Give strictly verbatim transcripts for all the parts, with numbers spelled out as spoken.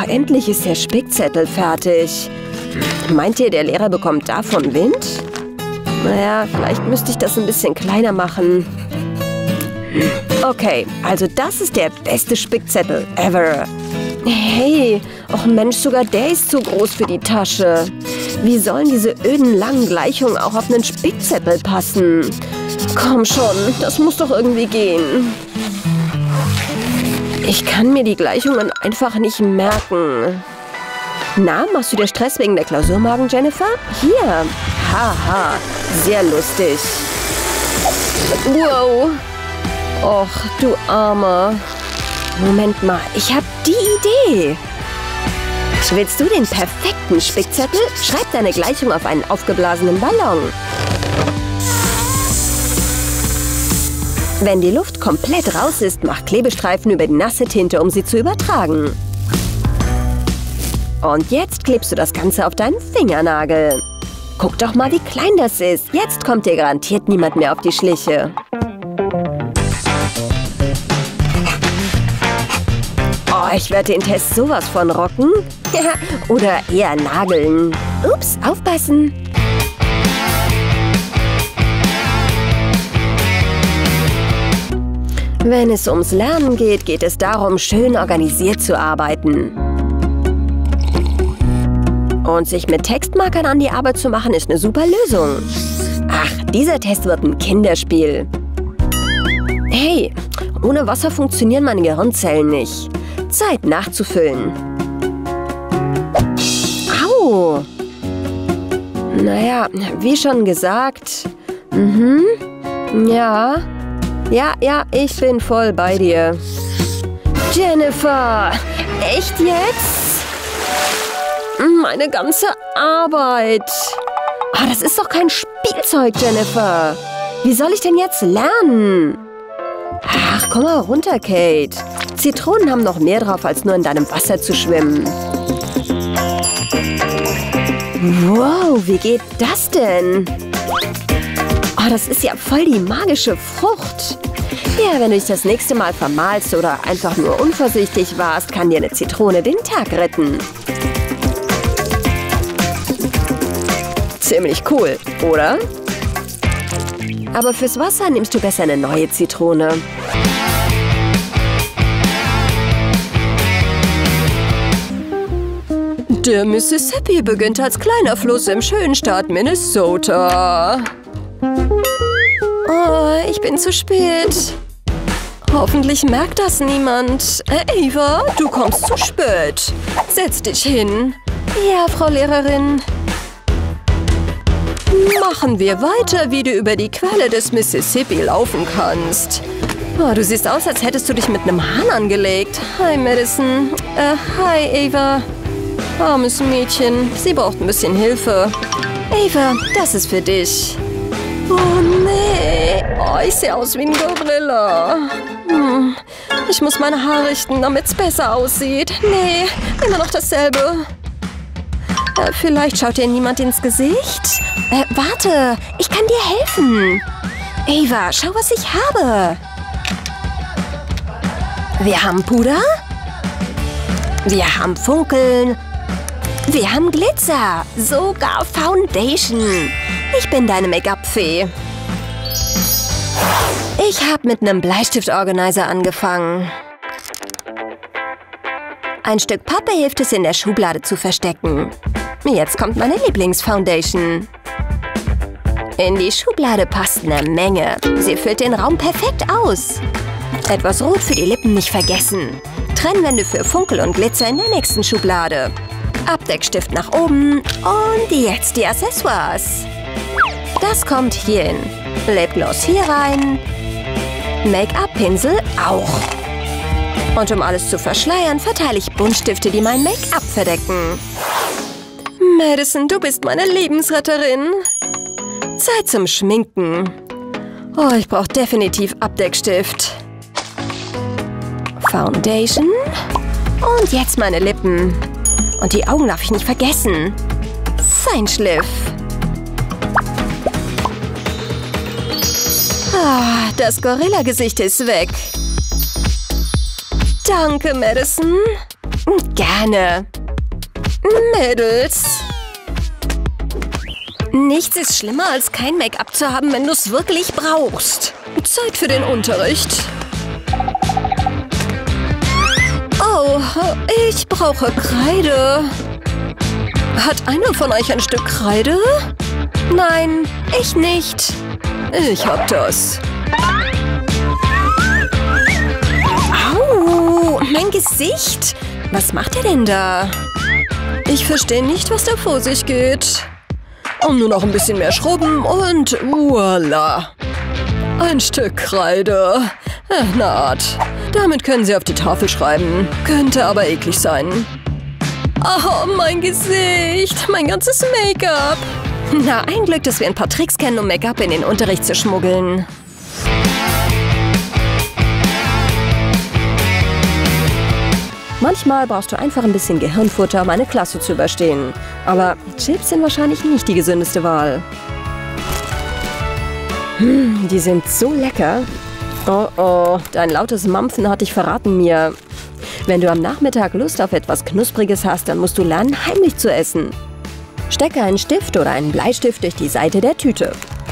endlich ist der Spickzettel fertig. Meint ihr, der Lehrer bekommt davon Wind? Naja, vielleicht müsste ich das ein bisschen kleiner machen. Okay, also das ist der beste Spickzettel ever. Hey, och Mensch, sogar der ist zu groß für die Tasche. Wie sollen diese öden, langen Gleichungen auch auf einen Spickzettel passen? Komm schon, das muss doch irgendwie gehen. Ich kann mir die Gleichungen einfach nicht merken. Na, machst du dir Stress wegen der Klausur morgen, Jennifer? Hier. Haha, sehr lustig. Wow. Och, du Armer. Moment mal, ich habe die Idee. Willst du den perfekten Spickzettel? Schreib deine Gleichung auf einen aufgeblasenen Ballon. Wenn die Luft komplett raus ist, mach Klebestreifen über die nasse Tinte, um sie zu übertragen. Und jetzt klebst du das Ganze auf deinen Fingernagel. Guck doch mal, wie klein das ist. Jetzt kommt dir garantiert niemand mehr auf die Schliche. Oh, ich werde den Test sowas von rocken. Oder eher nageln. Ups, aufpassen. Wenn es ums Lernen geht, geht es darum, schön organisiert zu arbeiten. Und sich mit Textmarkern an die Arbeit zu machen, ist eine super Lösung. Ach, dieser Test wird ein Kinderspiel. Hey, ohne Wasser funktionieren meine Gehirnzellen nicht. Zeit nachzufüllen. Au! Naja, wie schon gesagt. Mhm. Ja. Ja, ja, ich bin voll bei dir. Jennifer! Echt jetzt? Meine ganze Arbeit. Oh, das ist doch kein Spielzeug, Jennifer. Wie soll ich denn jetzt lernen? Ach, komm mal runter, Kate. Zitronen haben noch mehr drauf, als nur in deinem Wasser zu schwimmen. Wow, wie geht das denn? Oh, das ist ja voll die magische Frucht. Ja, wenn du dich das nächste Mal vermalst oder einfach nur unvorsichtig warst, kann dir eine Zitrone den Tag retten. Ziemlich cool, oder? Aber fürs Wasser nimmst du besser eine neue Zitrone. Der Mississippi beginnt als kleiner Fluss im schönen Staat Minnesota. Oh, ich bin zu spät. Hoffentlich merkt das niemand. Äh, Ava, du kommst zu spät. Setz dich hin. Ja, Frau Lehrerin. Machen wir weiter, wie du über die Quelle des Mississippi laufen kannst. Oh, du siehst aus, als hättest du dich mit einem Hahn angelegt. Hi, Madison. Äh, hi, Ava. Armes Mädchen, sie braucht ein bisschen Hilfe. Ava, das ist für dich. Oh, nee. Oh, ich sehe aus wie ein Gorilla. Hm. Ich muss meine Haare richten, damit es besser aussieht. Nee, immer noch dasselbe. Äh, vielleicht schaut dir niemand ins Gesicht? Äh, warte, ich kann dir helfen. Ava, schau, was ich habe. Wir haben Puder. Wir haben Funkeln. Wir haben Glitzer. Sogar Foundation. Ich bin deine Make-up-Fee. Ich habe mit einem Bleistift-Organizer angefangen. Ein Stück Pappe hilft es, in der Schublade zu verstecken. Jetzt kommt meine Lieblings-Foundation. In die Schublade passt eine Menge. Sie füllt den Raum perfekt aus. Etwas Rot für die Lippen nicht vergessen. Trennwände für Funkel und Glitzer in der nächsten Schublade. Abdeckstift nach oben. Und jetzt die Accessoires. Das kommt hier hin. Lipgloss hier rein. Make-up-Pinsel auch. Und um alles zu verschleiern, verteile ich Buntstifte, die mein Make-up verdecken. Madison, du bist meine Lebensretterin. Zeit zum Schminken. Oh, ich brauche definitiv Abdeckstift. Foundation. Und jetzt meine Lippen. Und die Augen darf ich nicht vergessen. Feinschliff. Ah, das Gorilla-Gesicht ist weg. Danke, Madison. Gerne. Mädels. Nichts ist schlimmer, als kein Make-up zu haben, wenn du es wirklich brauchst. Zeit für den Unterricht. Oh, ich brauche Kreide. Hat einer von euch ein Stück Kreide? Nein, ich nicht. Ich hab das. Au, mein Gesicht. Was macht er denn da? Ich verstehe nicht, was da vor sich geht. Und nur noch ein bisschen mehr schrubben und voila. Ein Stück Kreide. Na Art. Damit können Sie auf die Tafel schreiben. Könnte aber eklig sein. Oh, mein Gesicht. Mein ganzes Make-up. Na, ein Glück, dass wir ein paar Tricks kennen, um Make-up in den Unterricht zu schmuggeln. Manchmal brauchst du einfach ein bisschen Gehirnfutter, um eine Klasse zu überstehen. Aber Chips sind wahrscheinlich nicht die gesündeste Wahl. Hm, die sind so lecker. Oh oh, dein lautes Mampfen hat dich verraten, Mia. Wenn du am Nachmittag Lust auf etwas Knuspriges hast, dann musst du lernen, heimlich zu essen. Stecke einen Stift oder einen Bleistift durch die Seite der Tüte.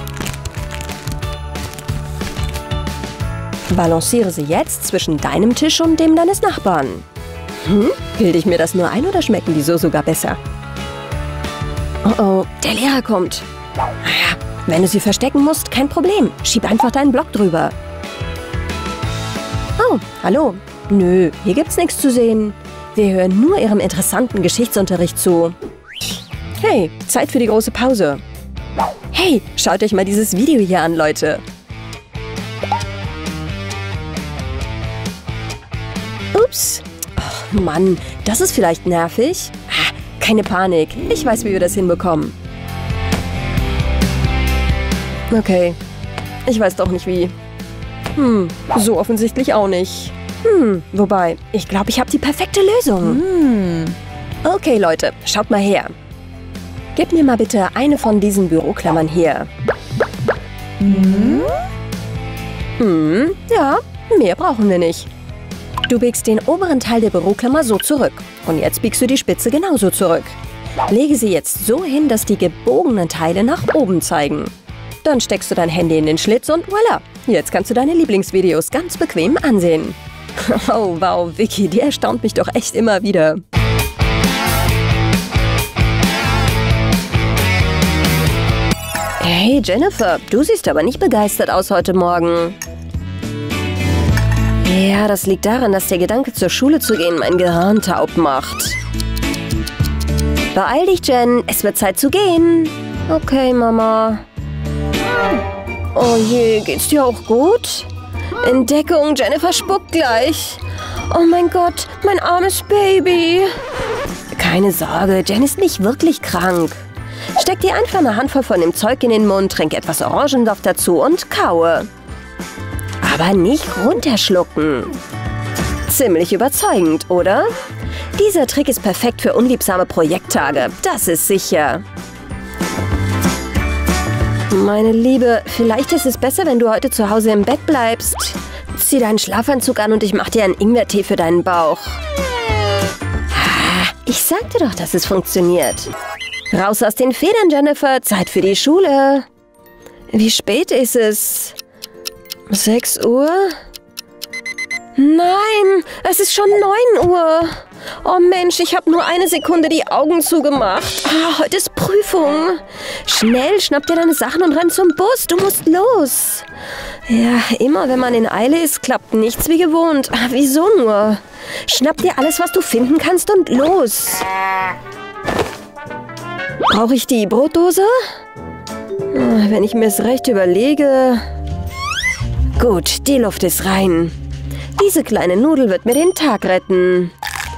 Balanciere sie jetzt zwischen deinem Tisch und dem deines Nachbarn. Hm? Bilde ich mir das nur ein oder schmecken die so sogar besser? Oh oh, der Lehrer kommt. Naja, wenn du sie verstecken musst, kein Problem. Schieb einfach deinen Block drüber. Oh, hallo. Nö, hier gibt's nichts zu sehen. Wir hören nur Ihrem interessanten Geschichtsunterricht zu. Hey, Zeit für die große Pause. Hey, schaut euch mal dieses Video hier an, Leute. Ups. Oh, Mann, das ist vielleicht nervig. Keine Panik, ich weiß, wie wir das hinbekommen. Okay, ich weiß doch nicht wie. Hm, so offensichtlich auch nicht. Hm, wobei, ich glaube, ich habe die perfekte Lösung. Hm. Okay, Leute, schaut mal her. Gib mir mal bitte eine von diesen Büroklammern hier. Hm? Hm, ja, mehr brauchen wir nicht. Du biegst den oberen Teil der Büroklammer so zurück. Und jetzt biegst du die Spitze genauso zurück. Lege sie jetzt so hin, dass die gebogenen Teile nach oben zeigen. Dann steckst du dein Handy in den Schlitz und voilà. Jetzt kannst du deine Lieblingsvideos ganz bequem ansehen. Oh, wow, Vicky, die erstaunt mich doch echt immer wieder. Hey, Jennifer, du siehst aber nicht begeistert aus heute Morgen. Ja, das liegt daran, dass der Gedanke, zur Schule zu gehen, mein Gehirn taub macht. Beeil dich, Jen. Es wird Zeit zu gehen. Okay, Mama. Oh je, geht's dir auch gut? Entdeckung, Jennifer spuckt gleich. Oh mein Gott, mein armes Baby. Keine Sorge, Jen ist nicht wirklich krank. Steck dir einfach eine Handvoll von dem Zeug in den Mund, trink etwas Orangensaft dazu und kaue. Aber nicht runterschlucken. Ziemlich überzeugend, oder? Dieser Trick ist perfekt für unliebsame Projekttage, das ist sicher. Meine Liebe, vielleicht ist es besser, wenn du heute zu Hause im Bett bleibst. Zieh deinen Schlafanzug an und ich mach dir einen Ingwertee für deinen Bauch. Ich sagte doch, dass es funktioniert. Raus aus den Federn, Jennifer. Zeit für die Schule. Wie spät ist es? sechs Uhr? Nein, es ist schon neun Uhr. Oh Mensch, ich habe nur eine Sekunde die Augen zugemacht. Ah, heute ist Prüfung. Schnell, schnapp dir deine Sachen und renn zum Bus. Du musst los. Ja, immer wenn man in Eile ist, klappt nichts wie gewohnt. Ah, wieso nur? Schnapp dir alles, was du finden kannst und los. Brauche ich die Brotdose? Ah, wenn ich mir es recht überlege... Gut, die Luft ist rein. Diese kleine Nudel wird mir den Tag retten.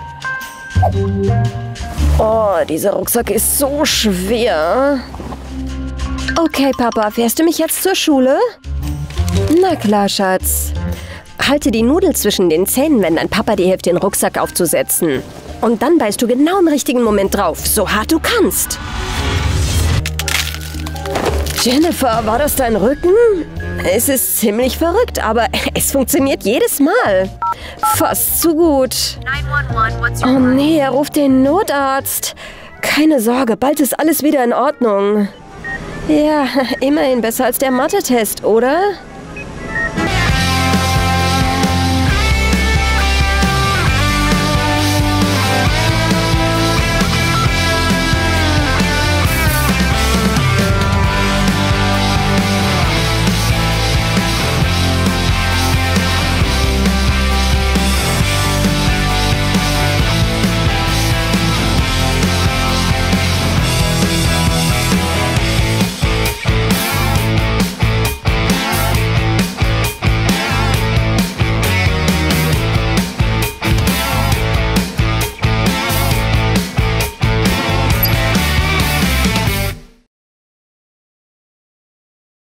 Oh, dieser Rucksack ist so schwer. Okay, Papa, fährst du mich jetzt zur Schule? Na klar, Schatz. Halte die Nudel zwischen den Zähnen, wenn dein Papa dir hilft, den Rucksack aufzusetzen. Und dann beißt du genau im richtigen Moment drauf, so hart du kannst. Jennifer, war das dein Rücken? Es ist ziemlich verrückt, aber es funktioniert jedes Mal. Fast zu gut. Oh nee, er ruft den Notarzt. Keine Sorge, bald ist alles wieder in Ordnung. Ja, immerhin besser als der Mathe-Test, oder?